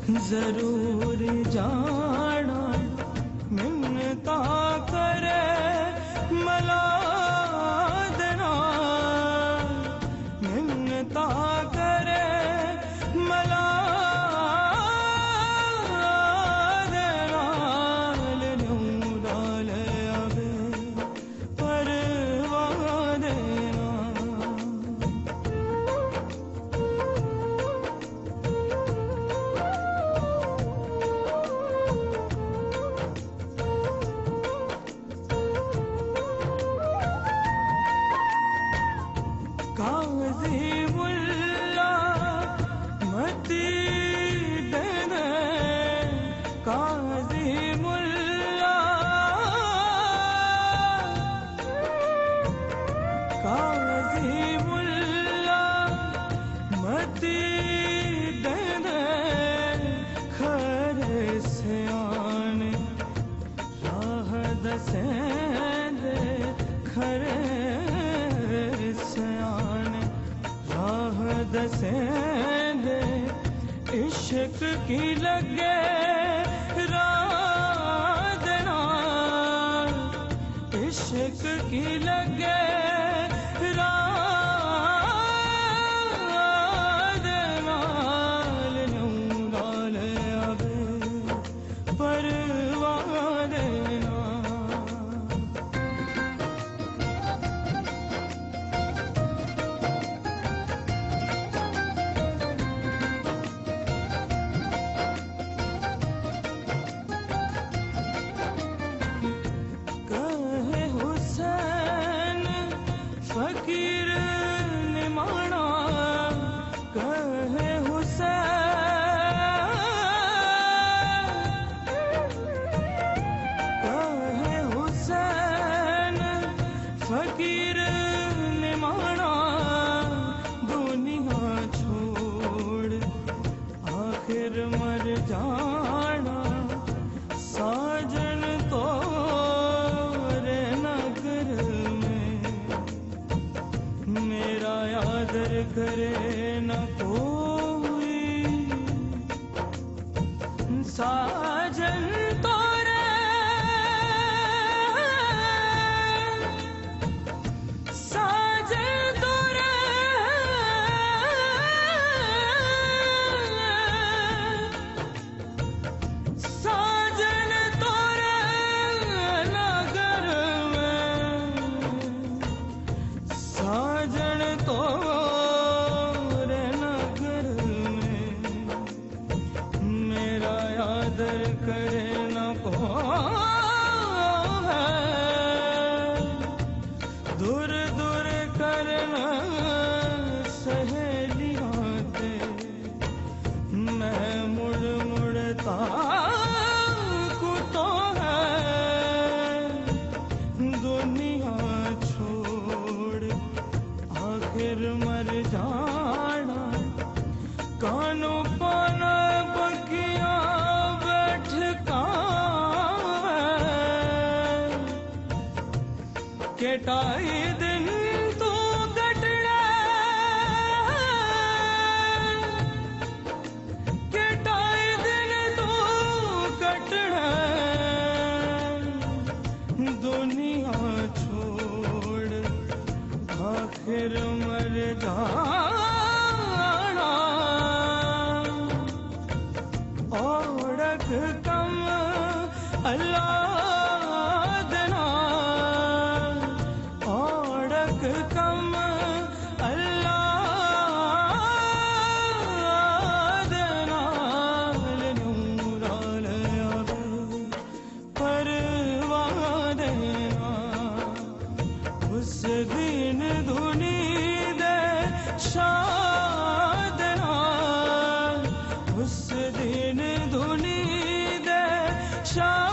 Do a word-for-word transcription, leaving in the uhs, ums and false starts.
जरूर जाना मिन्नता करे मला देना मिन्नता करे मला देना लूला ले आवे परवा देना काजी मुल्ला मती देने काजी मुल्ला काजी मुल्ला मती देने खरे सियाने राह दसेंदे खरे सियाने राह दसेंदे इश्क की लगे राह देना इश्क की लगे राह देना लूला ले आवे परवा देना फकीर निमाना कहे हुसैन कहे हुसैन फकीर निमाना दुनिया छोड़ आखिर मर जाना साजन तो रे नगर मेरा आदर करे न कोई साजन तोरे साजन तोरे साजन तोरे नगर में साजन तोरे नगर में मेरा आदर करे न को है दूर दूर करना सहेलियां ते मैं मुड़ मुड़ता कुतो है दुनिया छोड़ आखिर मर जाना कानों पाना बकिया बैठ केटाई दिन तू कटना केटाई दिन तू कटना दुनिया छोड़ आखिर मर जाना औरक कम अल्लाह देना औरक कम अल्लाह देना नूरा ले आवे परवाह देना उस दिन धुनी दे शादना उस दिन धुनी दे शादना